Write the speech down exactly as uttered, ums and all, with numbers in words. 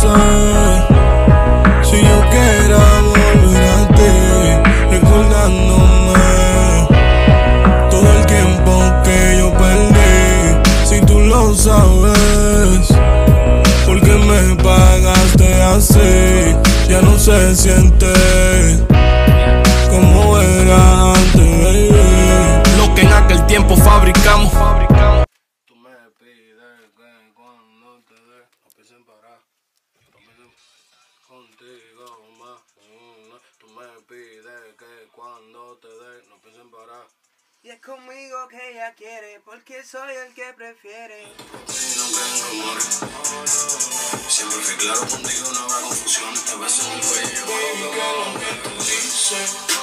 hacer si yo quiera volver a ti, recordándome todo el tiempo que yo perdí? Si tú lo sabes, ¿por qué me pagaste así? Ya no se siente como era antes, baby. Lo que en aquel tiempo fabricamos. Tú me pides que cuando te dé, no pienses en parar, no pienses contigo más. Tú me pides que cuando te dé, no pienses en parar. Y es conmigo que ella quiere, porque soy el que prefiere. Sí, no creen rumores. Siempre fui claro contigo, no habrá confusiones. Te beso en el cuello, baby, que lo que tú dices.